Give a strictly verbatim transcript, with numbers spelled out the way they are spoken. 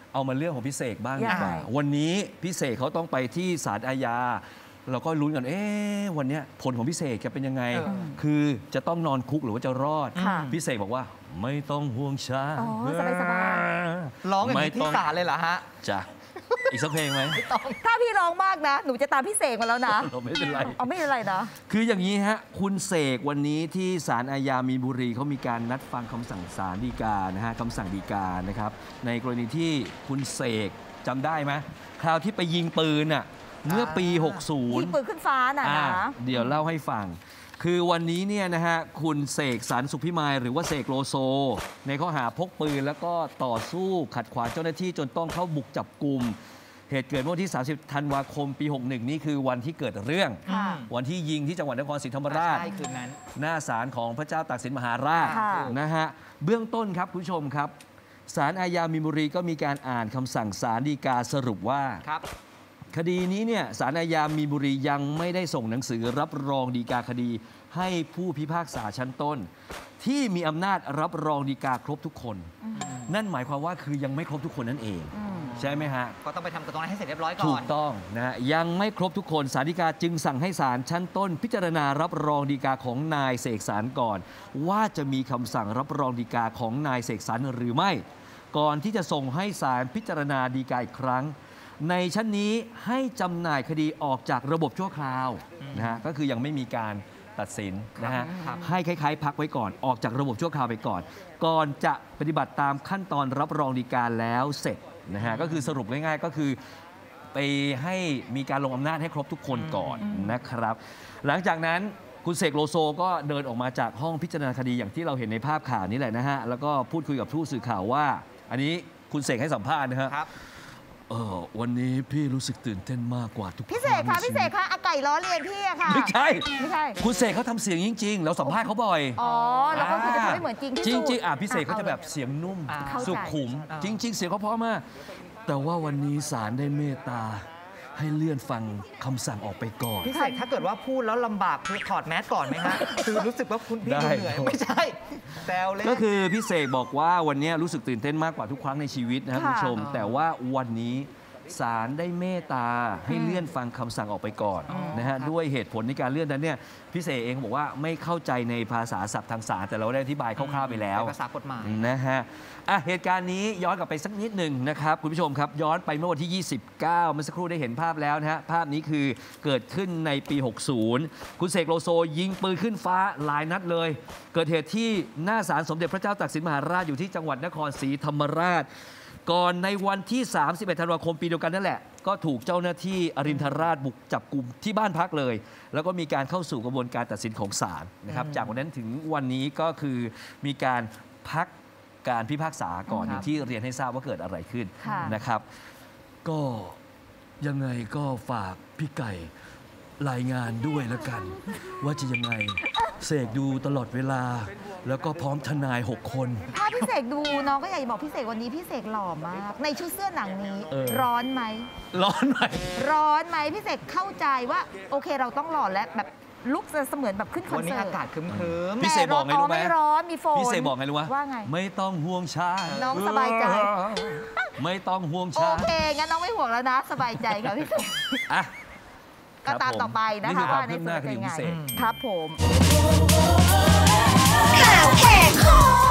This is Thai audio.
เอามาเรื่องของพี่เสกบ้างดีกว่าวันนี้พี่เสกเขาต้องไปที่ศาลอาญาเราก็ลุ้นกันเอ๊ะวันนี้ผลของพี่เสกจะเป็นยังไงคือจะต้องนอนคุกหรือว่าจะรอดพี่เสกบอกว่าไม่ต้องห่วงช้าสบายๆร้องอย่างนี้ที่ศาลเลยเหรอฮะจ้ะอีกสักเพลงไหมถ้าพี่ร้องมากนะหนูจะตามพี่เสกมาแล้วนะเราไม่เป็นไรอ๋อไม่เป็นไรนะคืออย่างนี้ฮะคุณเสกวันนี้ที่ศาลอาญามีนบุรีเขามีการนัดฟังคำสั่งศาลฎีกานะฮะคำสั่งฎีกานะครับในกรณีที่คุณเสกจำได้ไหมคราวที่ไปยิงปืนอ่ะเมื่อปีหกสิบยิงปืนขึ้นฟ้าน่ะนะเดี๋ยวเล่าให้ฟังคือวันนี้เนี่ยนะฮะคุณเสกสรรสุขพิมายหรือว่าเสกโลโซในข้อหาพกปืนแล้วก็ต่อสู้ขัดขวางเจ้าหน้าที่จนต้องเข้าบุกจับกุมเหตุเกิดเมื่อวันที่สามสิบธันวาคมปีหกสิบเอ็ดนี่คือวันที่เกิดเรื่องวันที่ยิงที่จังหวัดนครศรีธรรมราชคืนนั้นหน้าศาลของพระเจ้าตากสินมหาราชนะฮะเบื้องต้นครับคุณผู้ชมครับศาลอาญามีนบุรีก็มีการอ่านคำสั่งศาลฎีกาสรุปว่าคดีนี้เนี่ยศาลอาญามีนบุรียังไม่ได้ส่งหนังสือรับรองฎีกาคดีให้ผู้พิพากษาชั้นต้นที่มีอำนาจรับรองฎีกาครบทุกคนนั่นหมายความว่าคือยังไม่ครบทุกคนนั่นเองใช่ไหมฮะก็ต้องไปทำกระตรงนั้นให้เสร็จเรียบร้อยก่อนถูกต้องนะฮะยังไม่ครบทุกคนศาลฎีกาจึงสั่งให้ศาลชั้นต้นพิจารณารับรองฎีกาของนายเสกสรรก่อนว่าจะมีคำสั่งรับรองฎีกาของนายเสกสรรหรือไม่ก่อนที่จะส่งให้ศาลพิจารณาฎีกาอีกครั้งในชั้นนี้ให้จำหน่ายคดีออกจากระบบชั่วคราวนะฮะก็คือยังไม่มีการตัดสินนะฮะให้คล้ายๆพักไว้ก่อนออกจากระบบชั่วคราวไปก่อนก่อนจะปฏิบัติตามขั้นตอนรับรองฎีกาแล้วเสร็จนะฮะก็คือสรุปง่ายๆก็คือไปให้มีการลงอำนาจให้ครบทุกคนก่อนนะครับหลังจากนั้นคุณเสกโลโซก็เดินออกมาจากห้องพิจารณาคดีอย่างที่เราเห็นในภาพข่าวนี้แหละนะฮะแล้วก็พูดคุยกับผู้สื่อข่าวว่าอันนี้คุณเสกให้สัมภาษณ์นะฮะเออวันนี้พี่รู้สึกตื่นเต้นมากกว่าทุกพี่เสกคะพี่เสกคะอาไก่ล้อเลียนพี่อะค่ะไม่ใช่ไม่ใช่คุณเสกเขาทำเสียงจริงๆเราสัมภาษณ์เขาบ่อยอ๋อแล้วก็คือจะทำให้เหมือนจริงจริงจริงอ่ะพี่เสกเขาจะแบบเสียงนุ่มสุขุมจริงๆเสียงเขาเพราะมากแต่ว่าวันนี้ศาลได้เมตตาให้เลื่อนฟังคำสั่งออกไปก่อนพี่เสกถ้าเกิดว่าพูดแล้วลำบากคือถอดแมสก่อนไหมฮะคือรู้สึกว่าคุณพี่เหนื่อยไม่ใช่แซวเลยก็คือพี่เสกบอกว่าวันนี้รู้สึกตื่นเต้นมากกว่าทุกครั้งในชีวิตนะครับคุณผู้ชมแต่ว่าวันนี้ศาลได้เมตตาให้เลื่อนฟังคำสั่งออกไปก่อนนะฮะด้วยเหตุผลในการเลื่อนนั้นเนี่ยพี่เสกเองบอกว่าไม่เข้าใจในภาษาศัพท์ทางศาลแต่เราได้อธิบายคร่าวๆไปแล้วภาษากฎหมายนะฮะอ่ะเหตุการณ์นี้ย้อนกลับไปสักนิดหนึ่งนะครับคุณผู้ชมครับย้อนไปเมื่อวันที่ยี่สิบเก้าเมื่อสักครู่ได้เห็นภาพแล้วนะฮะภาพนี้คือเกิดขึ้นในปีหกสิบคุณเสกโลโซยิงปืนขึ้นฟ้าหลายนัดเลยเกิดเหตุที่หน้าศาลสมเด็จพระเจ้าตากสินมหาราชอยู่ที่จังหวัดนครศรีธรรมราชก่อนในวันที่สามสิบเอ็ดธันวาคมปีเดียวกันนั่นแหละก็ถูกเจ้าหน้าที่อรินทราชบุกจับกุมที่บ้านพักเลยแล้วก็มีการเข้าสู่กระบวนการตัดสินของศาลนะครับจากวันนั้นถึงวันนี้ก็คือมีการพักการพิพากษาก่อนอย่างที่เรียนให้ทราบว่าเกิดอะไรขึ้นนะครับก็ยังไงก็ฝากพี่ไก่รายงานด้วยแล้วกันว่าจะยังไงเสกดูตลอดเวลาแล้วก็พร้อมทนายหกคนถ้าพี่เสกดูน้องก็อยากบอกพี่เสกวันนี้พี่เสกหล่อมากในชุดเสื้อหนังนี้ร้อนไหมร้อนไหมร้อนไหมพี่เสกเข้าใจว่าโอเคเราต้องหล่อและแบบลุกเสมือนแบบขึ้นคอนเสิร์ตวันนี้อากาศครึ้มๆพี่เสกบอกไงรู้ไหมไม่ร้อนมีฝนพี่เสกบอกไงรู้วะว่าไงไม่ต้องห่วงชาน้องสบายใจไม่ต้องห่วงชาโอเคงั้นน้องไม่ห่วงแล้วนะสบายใจค่ะพี่เสกอ่ะก็ตามต่อไปนะคะว่าในส่วนเป็นยังไงครับผมข่าวแหกคอ